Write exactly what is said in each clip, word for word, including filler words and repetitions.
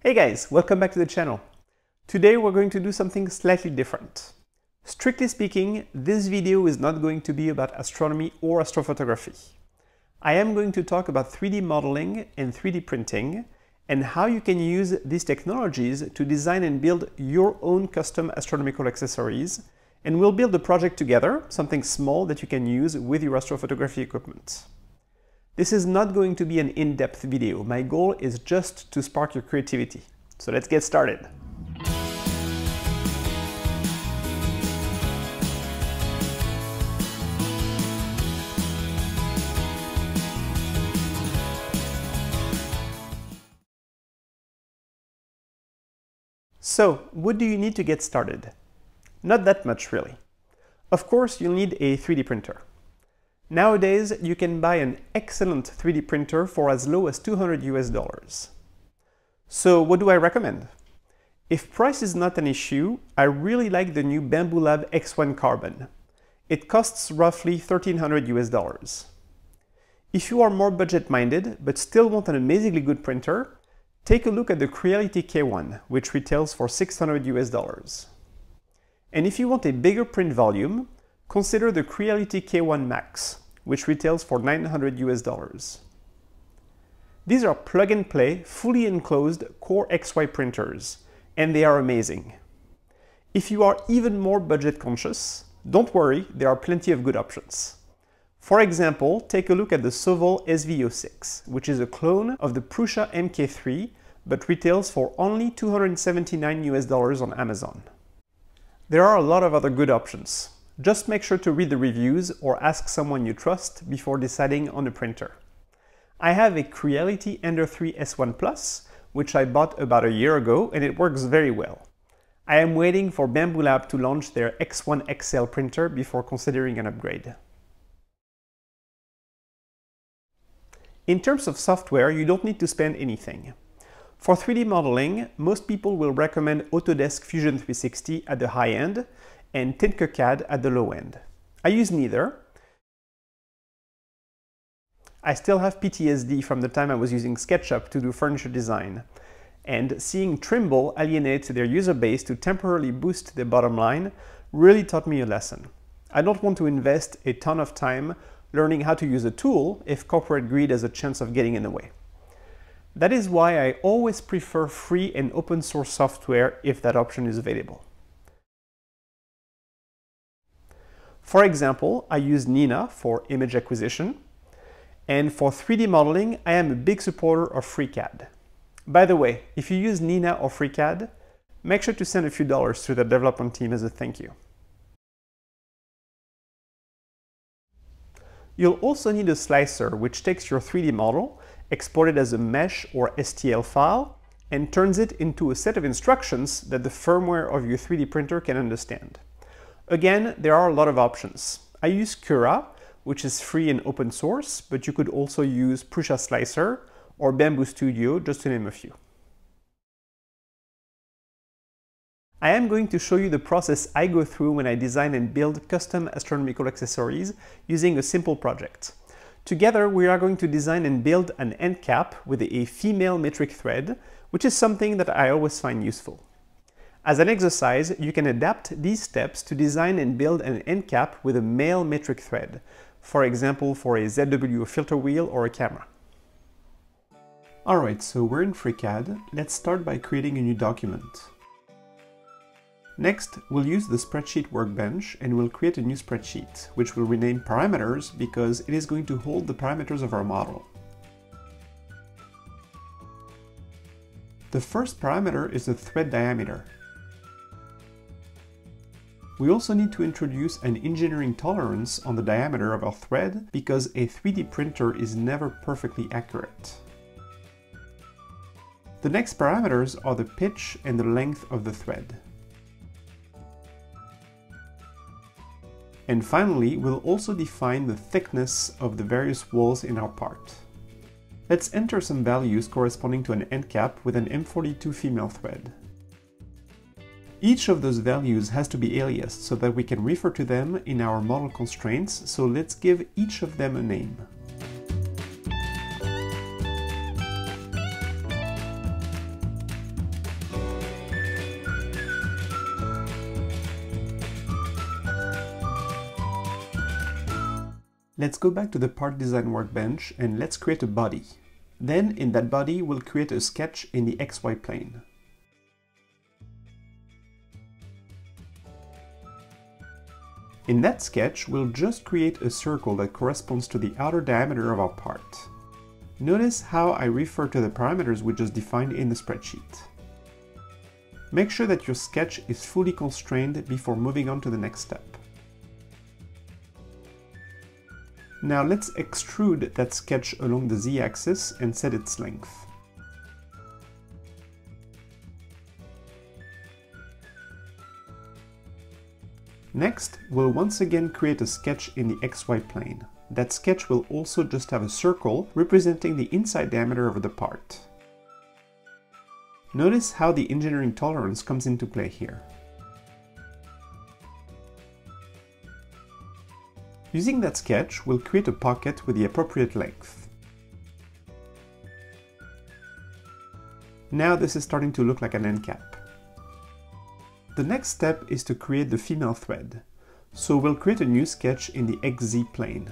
Hey guys, welcome back to the channel. Today we're going to do something slightly different. Strictly speaking, this video is not going to be about astronomy or astrophotography. I am going to talk about three D modeling and three D printing and how you can use these technologies to design and build your own custom astronomical accessories, and we'll build a project together, something small that you can use with your astrophotography equipment. This is not going to be an in-depth video. My goal is just to spark your creativity. So let's get started. So, what do you need to get started? Not that much, really. Of course, you'll need a three D printer. Nowadays, you can buy an excellent three D printer for as low as two hundred U S dollars. So what do I recommend? If price is not an issue, I really like the new Bambu Lab X one Carbon. It costs roughly thirteen hundred U S dollars. If you are more budget-minded, but still want an amazingly good printer, take a look at the Creality K one, which retails for six hundred U S dollars. And if you want a bigger print volume, consider the Creality K one Max, which retails for nine hundred U S dollars. These are plug-and-play, fully enclosed Core X Y printers, and they are amazing. If you are even more budget-conscious, don't worry, there are plenty of good options. For example, take a look at the Soval S V zero six, which is a clone of the Prusa M K three, but retails for only two hundred seventy-nine U S dollars on Amazon. There are a lot of other good options. Just make sure to read the reviews or ask someone you trust before deciding on a printer. I have a Creality Ender three S one Plus, which I bought about a year ago, and it works very well. I am waiting for Bambu Lab to launch their X one X L printer before considering an upgrade. In terms of software, you don't need to spend anything. For three D modeling, most people will recommend Autodesk Fusion three sixty at the high end and Tinkercad at the low end. I use neither. I still have P T S D from the time I was using SketchUp to do furniture design, and seeing Trimble alienate their user base to temporarily boost their bottom line really taught me a lesson. I don't want to invest a ton of time learning how to use a tool if corporate greed has a chance of getting in the way. That is why I always prefer free and open source software if that option is available. For example, I use Nina for image acquisition, and for three D modeling, I am a big supporter of FreeCAD. By the way, if you use Nina or FreeCAD, make sure to send a few dollars to the development team as a thank you. You'll also need a slicer, which takes your three D model, exported as a mesh or S T L file, and turns it into a set of instructions that the firmware of your three D printer can understand. Again, there are a lot of options. I use Cura, which is free and open source, but you could also use Prusa Slicer or Bambu Studio, just to name a few. I am going to show you the process I go through when I design and build custom astronomical accessories using a simple project. Together, we are going to design and build an end cap with a female metric thread, which is something that I always find useful. As an exercise, you can adapt these steps to design and build an end cap with a male metric thread, for example for a Z W filter wheel or a camera. Alright, so we're in FreeCAD. Let's start by creating a new document. Next, we'll use the spreadsheet workbench and we'll create a new spreadsheet, which we'll rename parameters because it is going to hold the parameters of our model. The first parameter is the thread diameter. We also need to introduce an engineering tolerance on the diameter of our thread because a three D printer is never perfectly accurate. The next parameters are the pitch and the length of the thread. And finally, we'll also define the thickness of the various walls in our part. Let's enter some values corresponding to an end cap with an M forty-two female thread. Each of those values has to be aliased so that we can refer to them in our model constraints, so let's give each of them a name. Let's go back to the part design workbench and let's create a body. Then in that body, we'll create a sketch in the X Y plane. In that sketch, we'll just create a circle that corresponds to the outer diameter of our part. Notice how I refer to the parameters we just defined in the spreadsheet. Make sure that your sketch is fully constrained before moving on to the next step. Now let's extrude that sketch along the z-axis and set its length. Next, we'll once again create a sketch in the X Y plane. That sketch will also just have a circle representing the inside diameter of the part. Notice how the engineering tolerance comes into play here. Using that sketch, we'll create a pocket with the appropriate length. Now this is starting to look like an end cap. The next step is to create the female thread. So we'll create a new sketch in the X Z plane.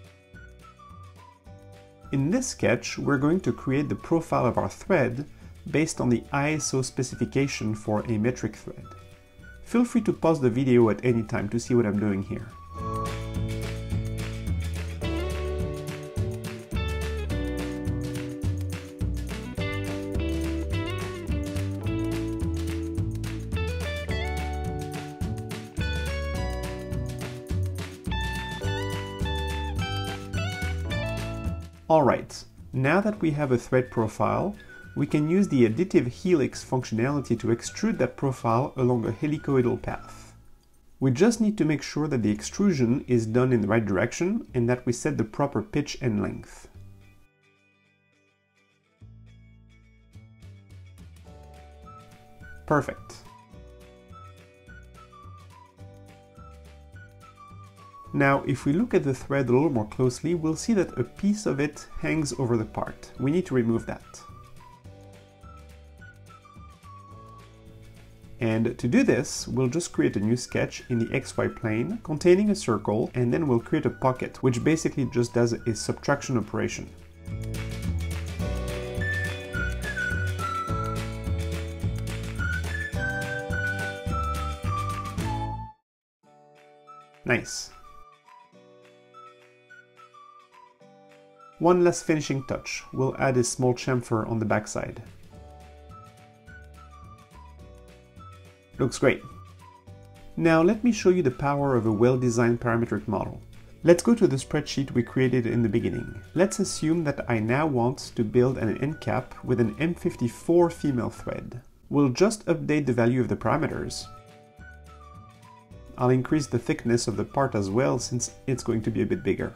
In this sketch, we're going to create the profile of our thread based on the I S O specification for a metric thread. Feel free to pause the video at any time to see what I'm doing here. Alright, now that we have a thread profile, we can use the additive helix functionality to extrude that profile along a helicoidal path. We just need to make sure that the extrusion is done in the right direction and that we set the proper pitch and length. Perfect. Now, if we look at the thread a little more closely, we'll see that a piece of it hangs over the part. We need to remove that. And to do this, we'll just create a new sketch in the X Y plane containing a circle, and then we'll create a pocket, which basically just does a subtraction operation. Nice. One last finishing touch. We'll add a small chamfer on the backside. Looks great. Now let me show you the power of a well-designed parametric model. Let's go to the spreadsheet we created in the beginning. Let's assume that I now want to build an end cap with an M fifty-four female thread. We'll just update the value of the parameters. I'll increase the thickness of the part as well since it's going to be a bit bigger.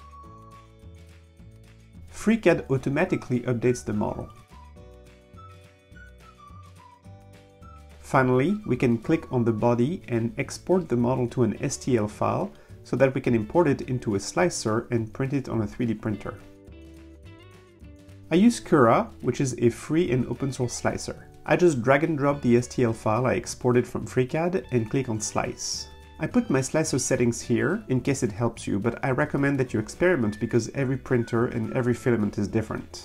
FreeCAD automatically updates the model. Finally, we can click on the body and export the model to an S T L file so that we can import it into a slicer and print it on a three D printer. I use Cura, which is a free and open source slicer. I just drag and drop the S T L file I exported from FreeCAD and click on Slice. I put my slicer settings here in case it helps you, but I recommend that you experiment because every printer and every filament is different.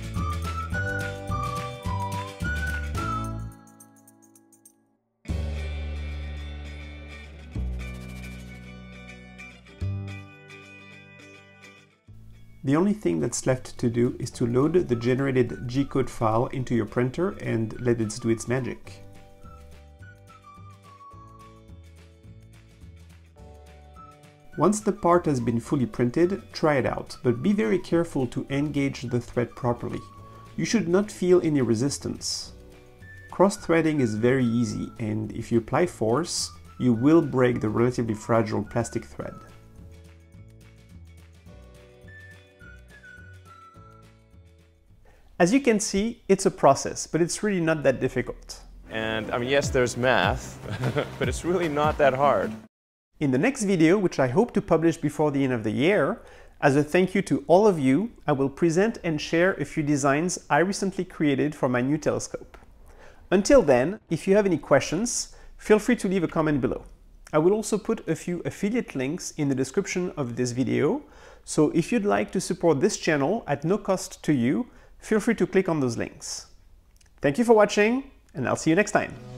The only thing that's left to do is to load the generated G-code file into your printer and let it do its magic. Once the part has been fully printed, try it out, but be very careful to engage the thread properly. You should not feel any resistance. Cross-threading is very easy, and if you apply force, you will break the relatively fragile plastic thread. As you can see, it's a process, but it's really not that difficult. And I mean, yes, there's math, but it's really not that hard. In the next video, which I hope to publish before the end of the year, as a thank you to all of you, I will present and share a few designs I recently created for my new telescope. Until then, if you have any questions, feel free to leave a comment below. I will also put a few affiliate links in the description of this video, So if you'd like to support this channel at no cost to you, feel free to click on those links. Thank you for watching, and I'll see you next time.